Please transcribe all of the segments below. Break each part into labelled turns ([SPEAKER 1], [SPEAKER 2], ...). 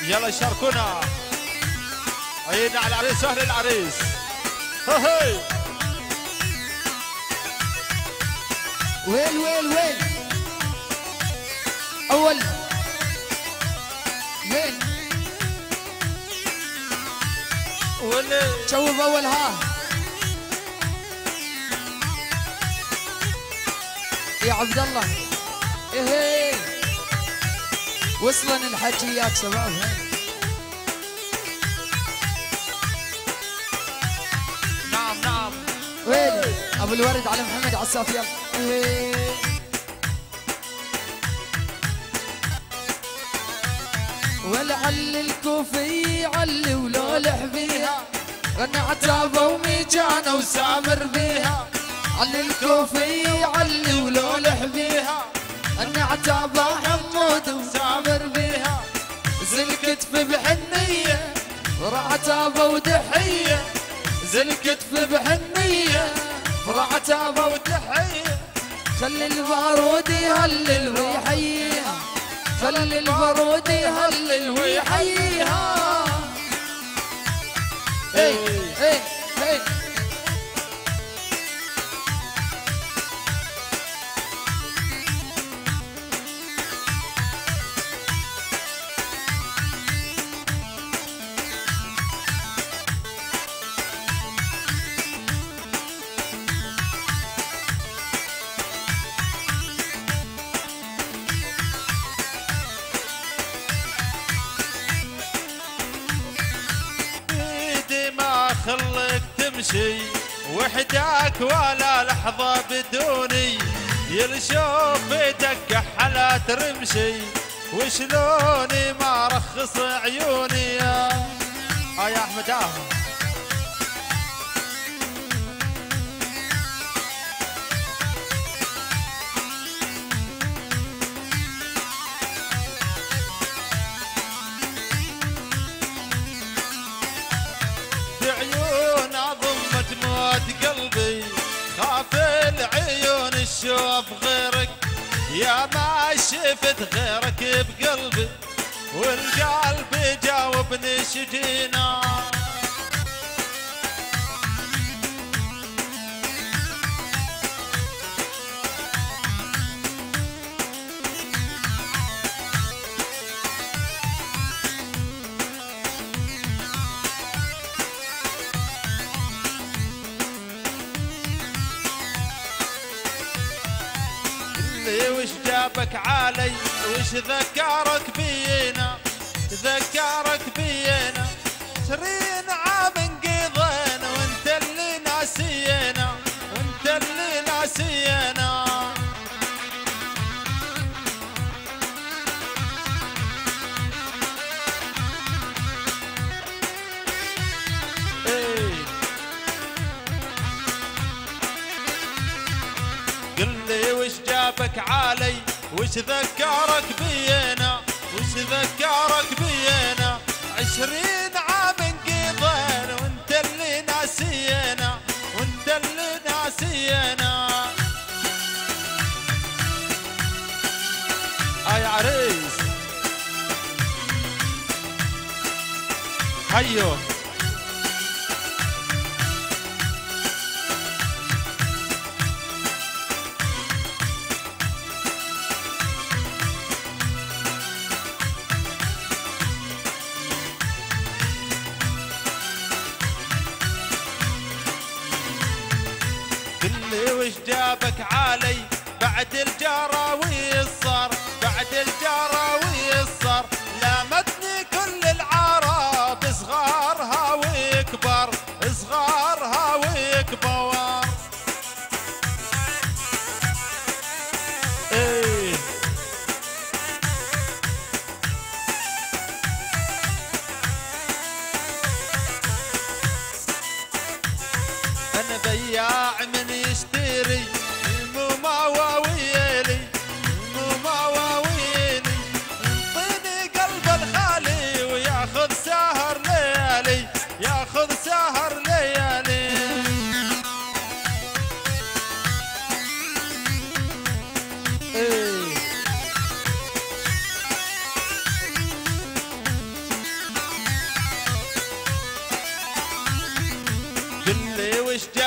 [SPEAKER 1] يلا شاركونا. عيدنا على العريس واهل العريس. هي
[SPEAKER 2] وين وين وين اول وين شوف اول ها يا عبد الله. ايه وصلا الحكيات شباب.
[SPEAKER 1] نعم نعم.
[SPEAKER 2] وين ابو الورد على محمد عساف. يلا ايه ولعل الكوفي علي ولولح بيها غني عتابه وميجانه وسامر بيها. علي الكوفي علي ولولح بيها غني عتابه حمود وسامر بيها. زلكت في بحنيه رعتابه ودحيه. زلكت في بحنيه رعتابه ودحيه. خلي البارود يهلل ويحييها. خلي البارود يهلل ويحييها. اي اي اي
[SPEAKER 1] خلك تمشي وحدك ولا لحظة بدوني. يلشوف بيدك كحلات رمشي وشلوني ما رخص عيوني. يا احمد قلبي خاف العيون الشوف غيرك. يا ما شفت غيرك بقلبي والقلب جاوبني شجينا. وش جابك علي وش ذكرك بينا. ذكرك بينا 20 عام انقضينا وانت اللي ناسينا. وانت اللي ناسينا. قل لي وش جابك علي وش ذكرك بينا. وش ذكرك بينا 20 عام انقضينا وانت اللي ناسينا. وانت اللي ناسينا. يا عريس هيو وش جابك علي بعد الجراوي الصار. بعد الجراوي الصار لامتني كل العرب صغارها وكبار. صغارها وكبار. ايه انا بياع من يشتري المو مواويلي. المو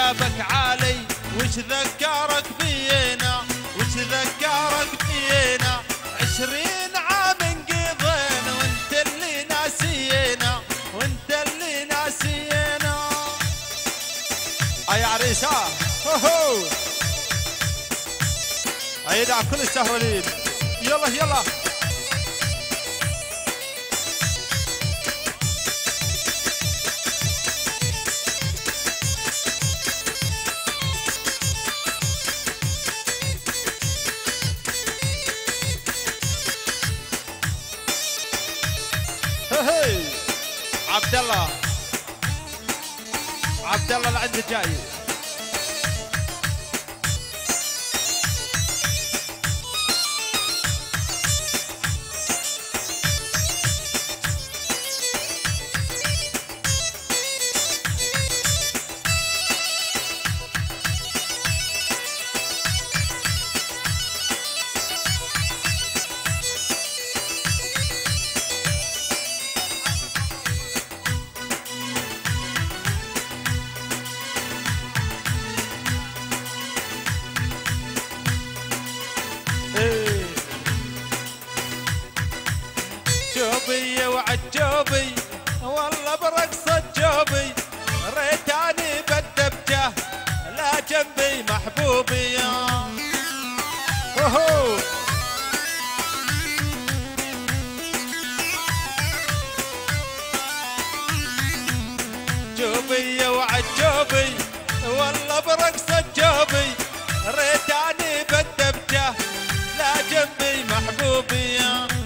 [SPEAKER 1] حجابك عالي وش ذكرك فينا وش ذكرك فينا 20 عام انقضينا وانت اللي ناسينا وانت اللي ناسينا يا عريسة هو يدعم كل السهرولين يلا يلا عبد الله اللي عنده جاي جوبي وعجوبي والله برقصة جوبي ريتاني بالدبجة لا جنبي محبوبي وهو جوبي وعجوبي والله برقصة جوبي ريتاني بالدبجة لا جنبي محبوبي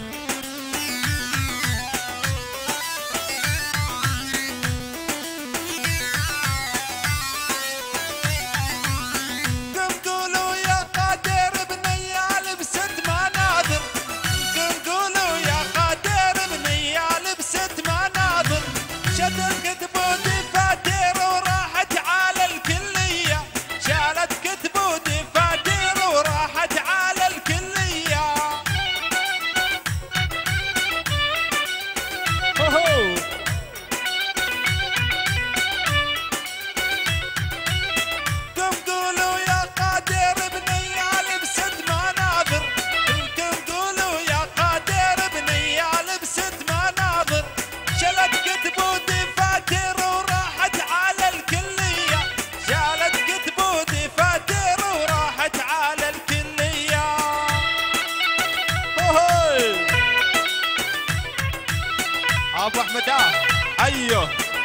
[SPEAKER 1] ابو احمد ايوه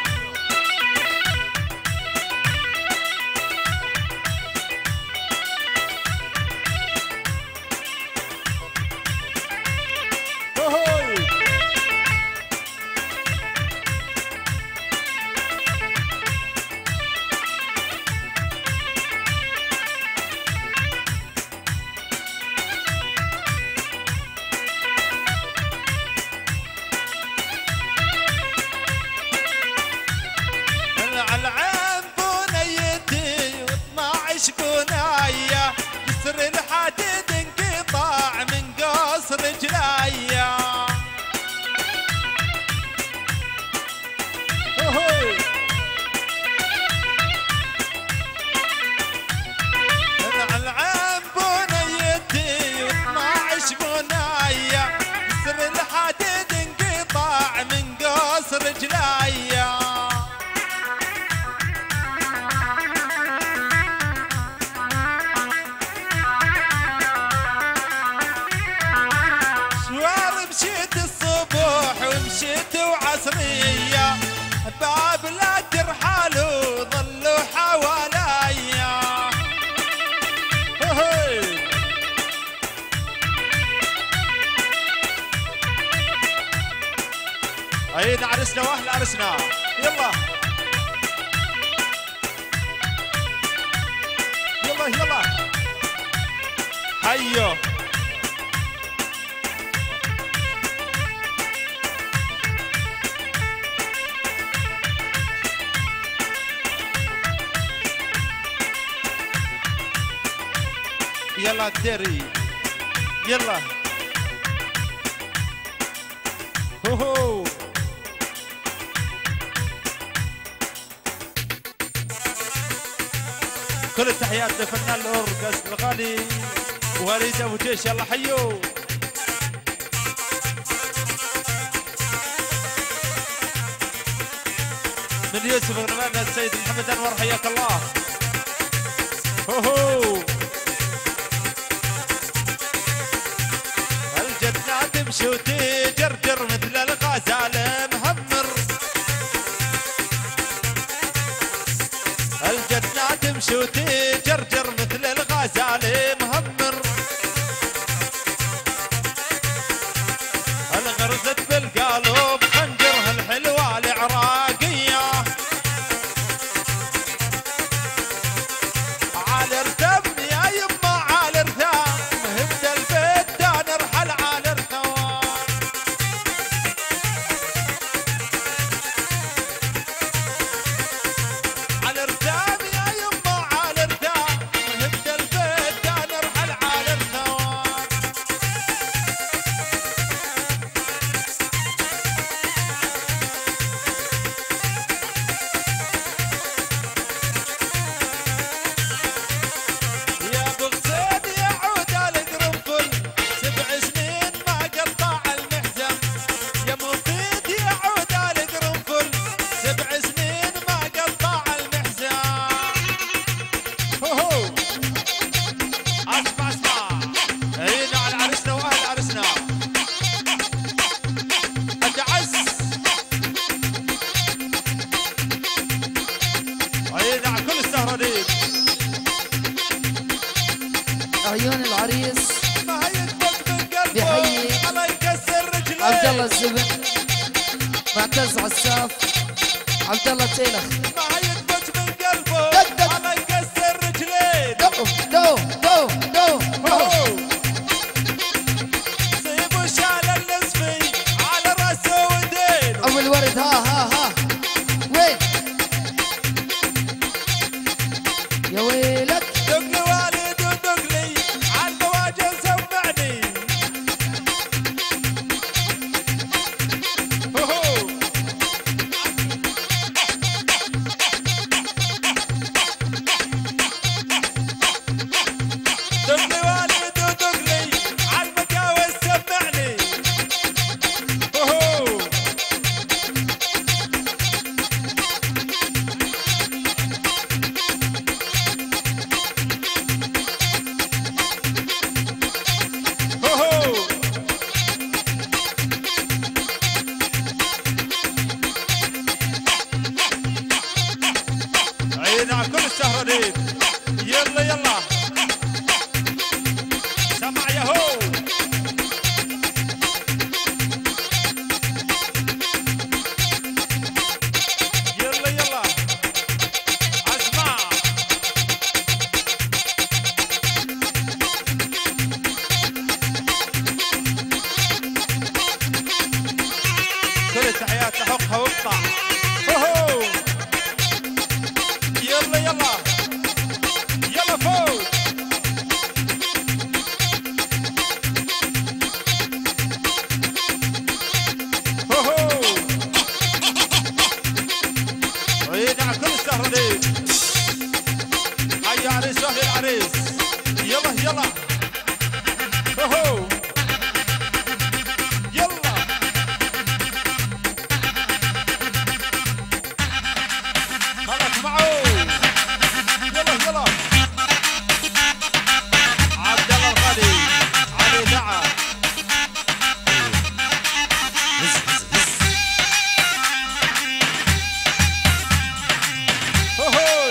[SPEAKER 1] بناية جسر الحديد انقطاع من قص رجلايا العين بنيتي و12 بناية جسر الحديد انقطاع من قص رجلايا ومشيت وعصرية باب لا ترحل وظلوا حواليا اين عرسنا واهل عرسنا يلا يلا يلا حيو يلا دري يلا هو كل التحيات لفنان الأوركس الغالي وليد أبو جيش. يلا حيو. من يوسف غنمان السيد محمد أنور حياك الله. هوهو الجنة تمشي وتجرجر مثل الغزال مهمر. الجنة تمشي وتجرجر مثل الغزال مهمر. الغرزت بالقلب خنجرها الحلوة العراقية. على ارتم يا يما على ارتم مهمت البيت دا نرحل على ارتوان. على ارتم يا يما على ارتم مهمت البيت دا نرحل على ارتوان. يا بغصين يعود القرنفل 7 سنين ما قطع المحزم. يا مفيد يعود القرنفل 7 سنين ما قطع المحزم. هوهو اسمع اسمع هينا على عرسنا واهل عرسنا. اتعز هينا على كل السهرانين.
[SPEAKER 2] عيون العريس
[SPEAKER 1] ما يدبك من قلبه
[SPEAKER 2] بيحيي
[SPEAKER 1] الله يكسر رجليه.
[SPEAKER 2] عبد الله الزبن، معتز عساف، عبد الله تيلخ.
[SPEAKER 1] ما يدبك من قلبه
[SPEAKER 2] دق دق.
[SPEAKER 1] الله يكسر رجليه.
[SPEAKER 2] دو دو دو دو دو.
[SPEAKER 1] صيبوا شال النسفي على راسه ودينه.
[SPEAKER 2] ابو الورد ها ها ها. وين يا ويلك؟
[SPEAKER 1] دق لي والد ودق لي على المواجه سمعني. هوهو دق لي والد ودق لي على المكاوي سمعني. هوهو هوهو عيد على كل السهرانين. يلا يلا سمع يا هو. يلا يلا اسمع. كل التحيات تحقها واقطع. هوهو يلا يلا يلا فوق. هوهو عيد على كل السهرانين. حي عريس واهل العريس. يلا يلا هوهو يلا خلك معه. يلا يلا عبد الله الغالي علي دعا. هوهو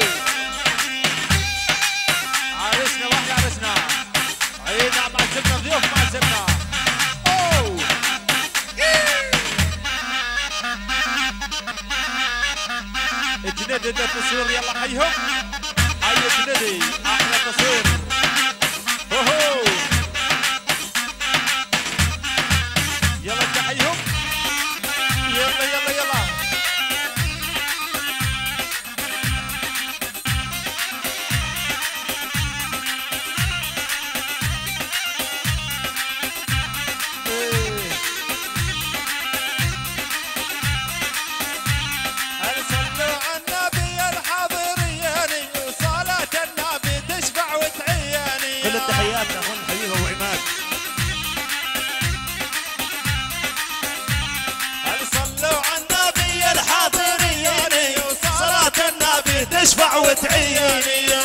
[SPEAKER 1] عرسنا واحد عرسنا. عيد مع الزبنة ضيوف مع الزبنة. اوه الجنيدي التصوير. يلا حيهم حي الجنيدي احلى تصوير. هوهو يلا تحيهم. يلا يلا يلا هل صلوا على النبي الحاضرين وصلاة النبي.
[SPEAKER 2] صارت عيني.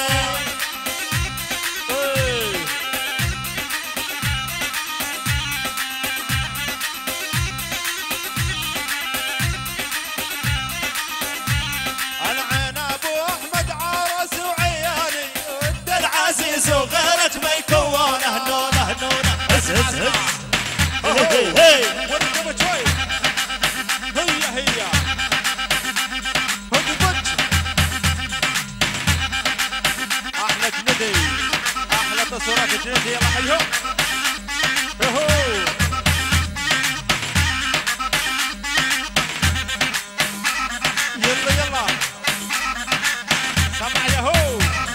[SPEAKER 1] العين ابو احمد عرس وعياني ود
[SPEAKER 2] العزيز وغيرك ما يكون هنونه هنونه. هز هز هز. هي هي
[SPEAKER 1] ورقم شوي. هي هدبت احلى جندي احلى تصويرات جندي. يلا حيهم. يلا سمع يهو.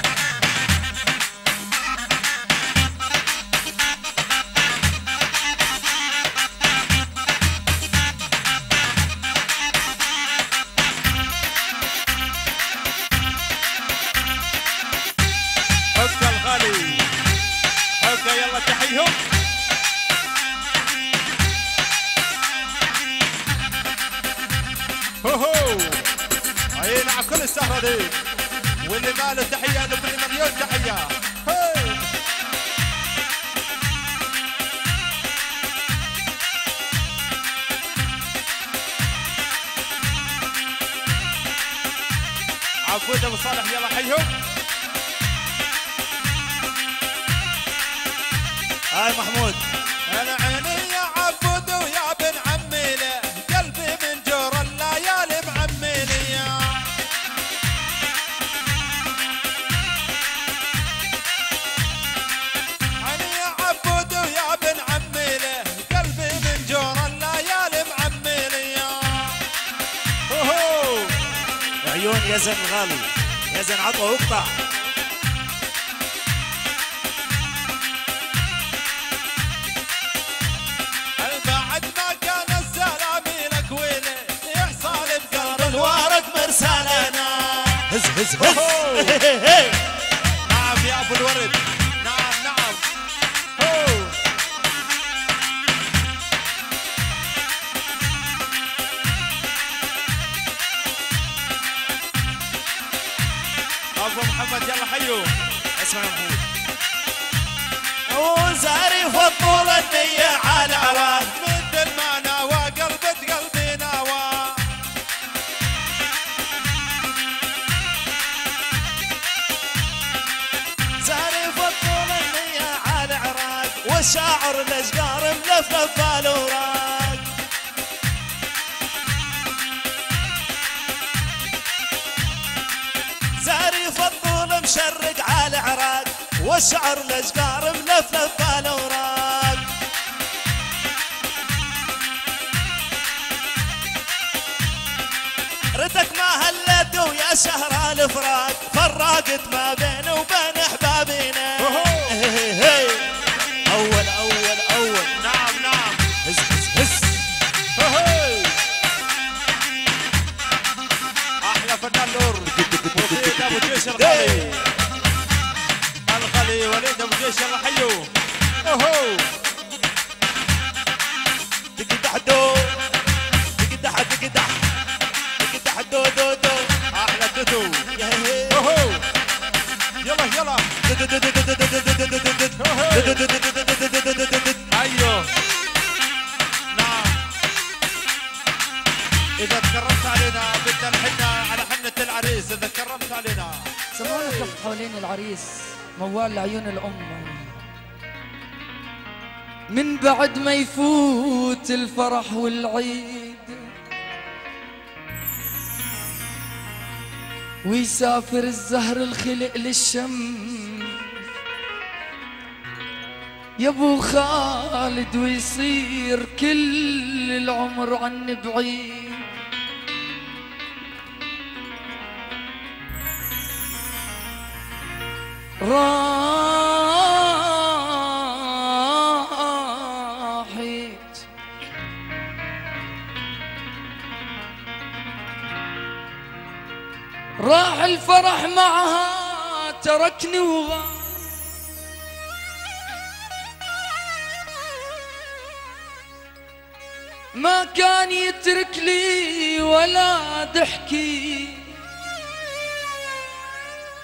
[SPEAKER 1] حكا الغالي حكا يلا تحيهم. هو اي نعم كل السهرة دي واللي ما له تحية نبري مليون تحية. هي عبود ابو صالح يلا حيهم.
[SPEAKER 2] هاي محمود.
[SPEAKER 1] انا عيني يا عبود ويا بن عمي له قلبي من جور الليالي معميني. عيني يا عبود ويا بن عمي له قلبي من جور الليالي معميني.
[SPEAKER 2] عيون يزن الغالي يزن عطوه واقطع.
[SPEAKER 1] بعد ما كان السلام لك ويلي يحصل بقلب الوارد مرسالنا.
[SPEAKER 2] هز هز هز.
[SPEAKER 1] نعم يا ابو الورد. نعم هو ابو محمد يلا حيو.
[SPEAKER 2] اسمع يا محمود. وزاري فضول النية على عواد
[SPEAKER 1] مثل ما ناوى قلبي ناوى.
[SPEAKER 2] زاري فضول النية على عراق والشاعر الاشقار ملفلف بالوراق. زاري فضول مشرق على عراق والشعر الاشقار ملفلف بالوراق. ريتك ما هلت ويا شهر الفراق فرقت ما بيني وبين احبابينا. اول
[SPEAKER 1] نعم
[SPEAKER 2] هز هز هز.
[SPEAKER 1] احلى فنان لور وليد ابو جيش الغالي وليد ابو جيش يلا حيو.
[SPEAKER 2] تقدح دو تقدح دو دو دو.
[SPEAKER 1] احلى توتو. يلا ايوه نعم. اذا تكرمت علينا بدنا نحن على حنة العريس. اذا تكرمت علينا
[SPEAKER 3] سمعونا كف حوالين العريس موال لعيون الأم. من بعد ما يفوت الفرح والعيد ويسافر الزهر الخلق للشمس يا ابو خالد ويصير كل العمر عن بعيد. راحت راح الفرح معها تركني وغاب. ما كان يترك لي ولا ضحكي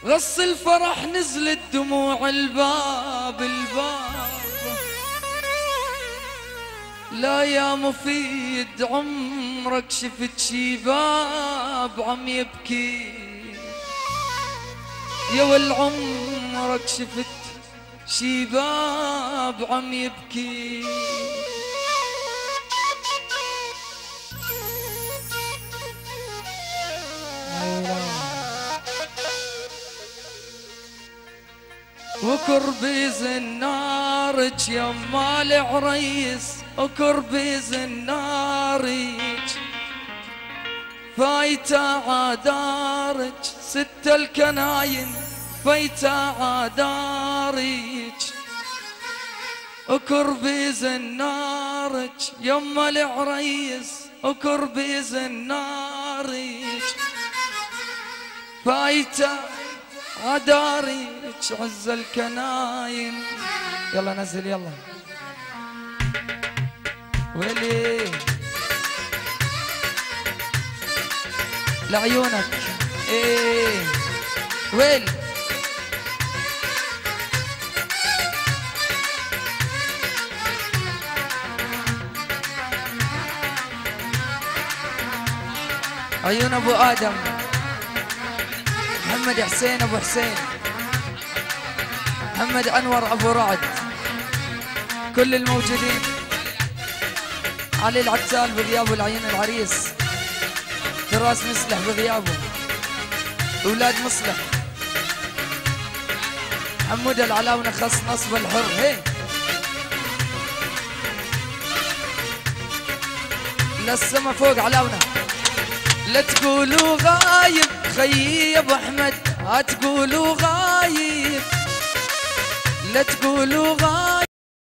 [SPEAKER 3] غص الفرح نزلت دموع الباب الباب. لا يا مفيد عمرك شفت شباب عم يبكي، يا والعمرك شفت شباب عم يبكي. وكربي زنارج يما العريس، وكربي زنارج فايتة عدارج، ست الكناين فايتة عدارج. وكربي زنارج يما العريس، وكربي زنارج فايتة عدارج عز الكناين. يلا نزل يلا ويلي لعيونك. ايه ويل عيون ابو ادم، محمد حسين ابو حسين، محمد انور ابو رعد، كل الموجودين، علي العتال بغيابه، العين العريس، فراس مصلح بغيابه، اولاد مصلح، حمود العلاونة خص نصب الحر. هي للسما فوق علاونة. لا تقولوا غايب خيي ابو احمد، لا تقولوا غايب، لا تقولوا غايب